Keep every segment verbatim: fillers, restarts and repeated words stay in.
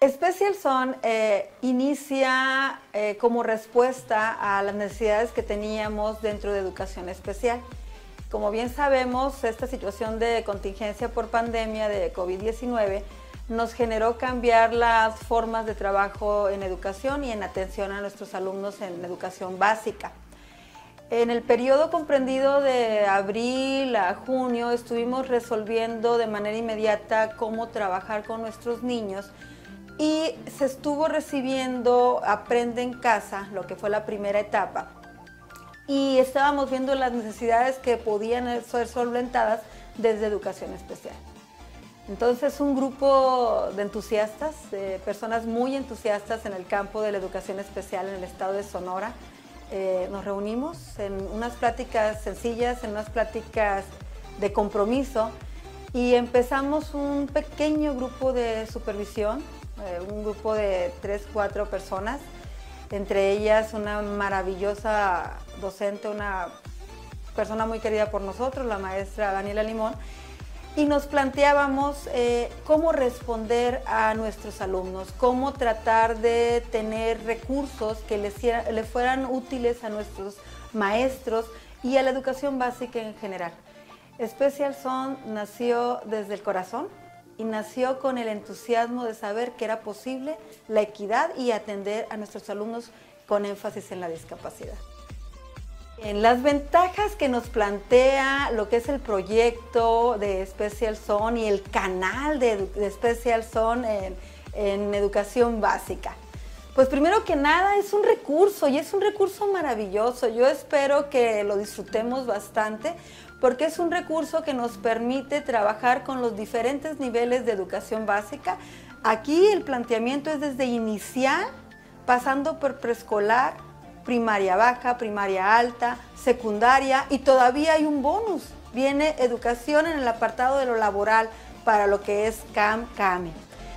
Special Zone eh, inicia eh, como respuesta a las necesidades que teníamos dentro de educación especial. Como bien sabemos, esta situación de contingencia por pandemia de COVID diecinueve nos generó cambiar las formas de trabajo en educación y en atención a nuestros alumnos en educación básica. En el periodo comprendido de abril a junio estuvimos resolviendo de manera inmediata cómo trabajar con nuestros niños y se estuvo recibiendo Aprende en Casa, lo que fue la primera etapa, y estábamos viendo las necesidades que podían ser solventadas desde educación especial. Entonces, un grupo de entusiastas, de personas muy entusiastas en el campo de la educación especial en el estado de Sonora, eh, nos reunimos en unas pláticas sencillas, en unas pláticas de compromiso, y empezamos un pequeño grupo de supervisión, eh, un grupo de tres, cuatro personas, entre ellas una maravillosa docente, una persona muy querida por nosotros, la maestra Daniela Limón, y nos planteábamos eh, cómo responder a nuestros alumnos, cómo tratar de tener recursos que les, les fueran útiles a nuestros maestros y a la educación básica en general. Special Zone nació desde el corazón y nació con el entusiasmo de saber que era posible la equidad y atender a nuestros alumnos con énfasis en la discapacidad. En las ventajas que nos plantea lo que es el proyecto de Special Zone y el canal de, de Special Zone en, en educación básica. Pues primero que nada es un recurso y es un recurso maravilloso. Yo espero que lo disfrutemos bastante porque es un recurso que nos permite trabajar con los diferentes niveles de educación básica. Aquí el planteamiento es desde inicial, pasando por preescolar, primaria baja, primaria alta, secundaria, y todavía hay un bonus. Viene educación en el apartado de lo laboral para lo que es C A M, C A M E.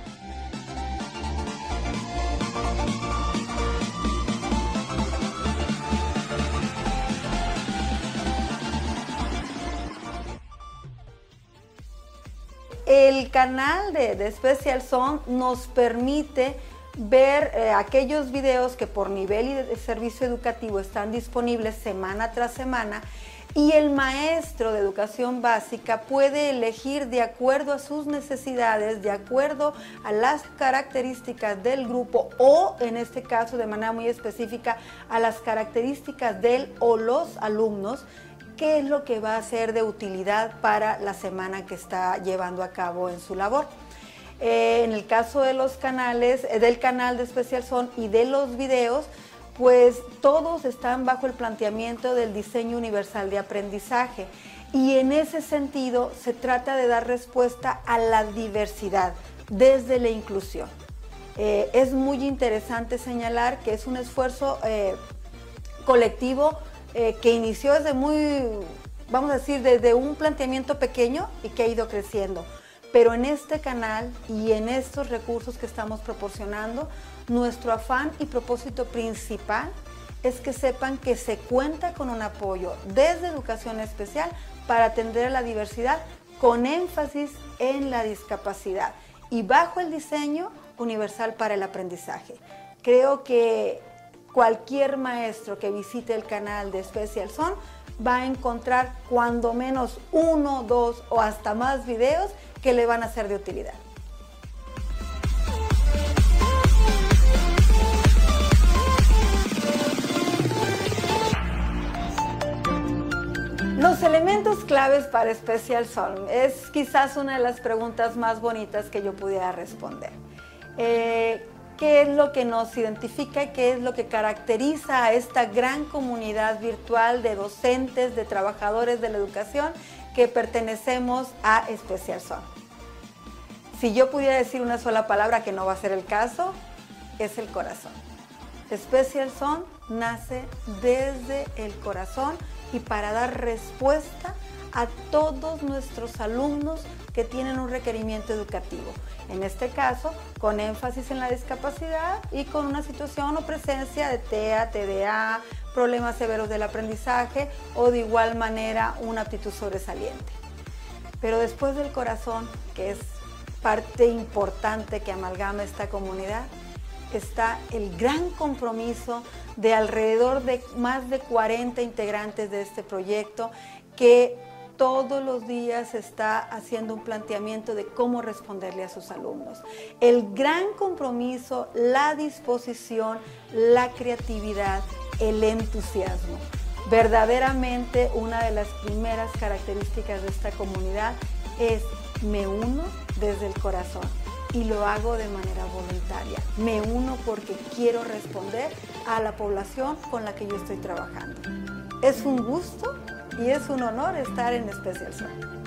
El canal de, de Special Zone nos permite ver eh, aquellos videos que por nivel y de servicio educativo están disponibles semana tras semana, y el maestro de educación básica puede elegir de acuerdo a sus necesidades, de acuerdo a las características del grupo o, en este caso de manera muy específica, a las características del o los alumnos, qué es lo que va a ser de utilidad para la semana que está llevando a cabo en su labor. Eh, en el caso de los canales, eh, del canal de Special Zone y de los videos, pues todos están bajo el planteamiento del diseño universal de aprendizaje, y en ese sentido se trata de dar respuesta a la diversidad desde la inclusión. Eh, es muy interesante señalar que es un esfuerzo eh, colectivo eh, que inició desde muy, vamos a decir, desde un planteamiento pequeño y que ha ido creciendo. Pero en este canal y en estos recursos que estamos proporcionando, nuestro afán y propósito principal es que sepan que se cuenta con un apoyo desde educación especial para atender a la diversidad con énfasis en la discapacidad y bajo el diseño universal para el aprendizaje. Creo que cualquier maestro que visite el canal de Special Zone va a encontrar cuando menos uno, dos o hasta más videos que le van a ser de utilidad. Los elementos claves para Special Zone es quizás una de las preguntas más bonitas que yo pudiera responder. Eh, ¿Qué es lo que nos identifica y qué es lo que caracteriza a esta gran comunidad virtual de docentes, de trabajadores de la educación que pertenecemos a Special Zone? Si yo pudiera decir una sola palabra, que no va a ser el caso, es el corazón. Special Zone nace desde el corazón y para dar respuesta a todos nuestros alumnos que tienen un requerimiento educativo. En este caso, con énfasis en la discapacidad y con una situación o presencia de T E A, T D A, problemas severos del aprendizaje o de igual manera una aptitud sobresaliente. Pero después del corazón, que es parte importante que amalgama esta comunidad está el gran compromiso de alrededor de más de cuarenta integrantes de este proyecto que todos los días está haciendo un planteamiento de cómo responderle a sus alumnos. El gran compromiso, la disposición, la creatividad, el entusiasmo. Verdaderamente una de las primeras características de esta comunidad es me uno desde el corazón y lo hago de manera voluntaria. Me uno porque quiero responder a la población con la que yo estoy trabajando. Es un gusto y es un honor estar en Special Zone.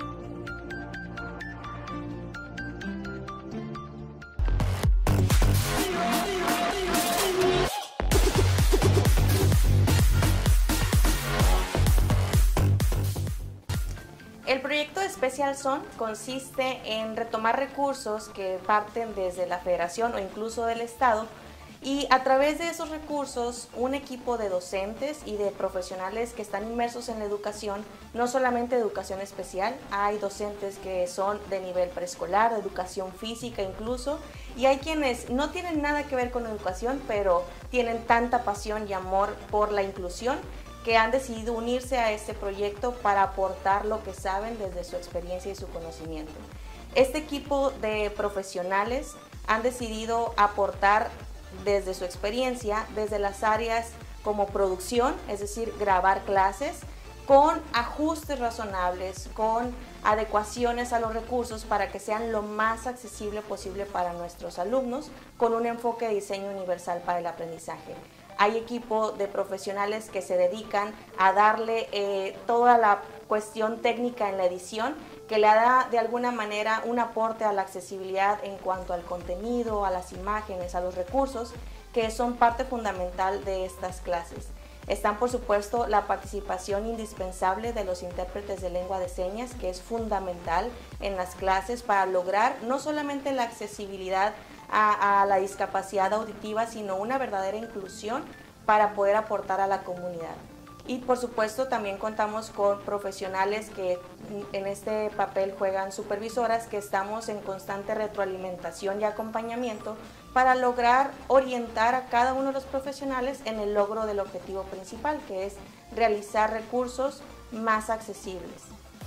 El proyecto de Special Zone consiste en retomar recursos que parten desde la Federación o incluso del Estado y a través de esos recursos un equipo de docentes y de profesionales que están inmersos en la educación, no solamente educación especial, hay docentes que son de nivel preescolar, de educación física incluso, y hay quienes no tienen nada que ver con educación, pero tienen tanta pasión y amor por la inclusión que han decidido unirse a este proyecto para aportar lo que saben desde su experiencia y su conocimiento. Este equipo de profesionales han decidido aportar desde su experiencia, desde las áreas como producción, es decir, grabar clases, con ajustes razonables, con adecuaciones a los recursos para que sean lo más accesible posible para nuestros alumnos, con un enfoque de diseño universal para el aprendizaje. Hay equipo de profesionales que se dedican a darle eh, toda la cuestión técnica en la edición, que le da de alguna manera un aporte a la accesibilidad en cuanto al contenido, a las imágenes, a los recursos, que son parte fundamental de estas clases. Están, por supuesto, la participación indispensable de los intérpretes de lengua de señas, que es fundamental en las clases para lograr no solamente la accesibilidad a, a la discapacidad auditiva, sino una verdadera inclusión para poder aportar a la comunidad. Y por supuesto también contamos con profesionales que en este papel juegan supervisoras, que estamos en constante retroalimentación y acompañamiento para lograr orientar a cada uno de los profesionales en el logro del objetivo principal, que es realizar recursos más accesibles.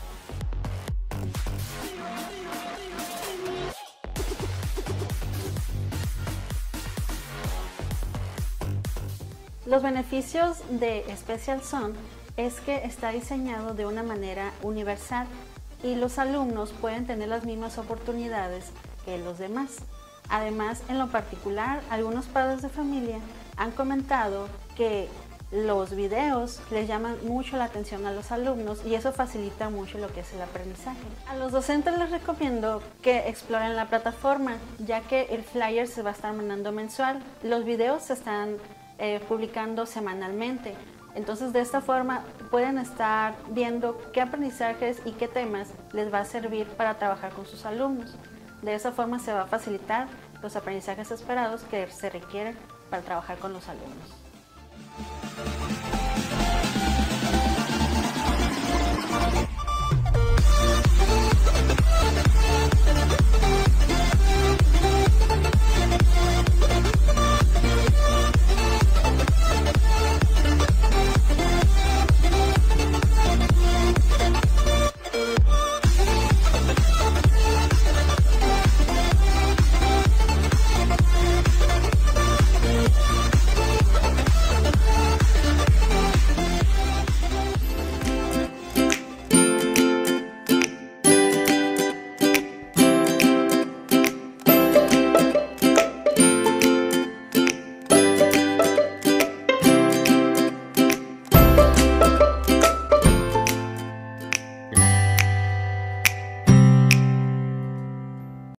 Los beneficios de Special Zone es que está diseñado de una manera universal y los alumnos pueden tener las mismas oportunidades que los demás. Además, en lo particular, algunos padres de familia han comentado que los videos les llaman mucho la atención a los alumnos y eso facilita mucho lo que es el aprendizaje. A los docentes les recomiendo que exploren la plataforma, ya que el flyer se va a estar mandando mensual. Los videos se están Eh, publicando semanalmente. Entonces, de esta forma pueden estar viendo qué aprendizajes y qué temas les va a servir para trabajar con sus alumnos. De esa forma se va a facilitar los aprendizajes esperados que se requieren para trabajar con los alumnos.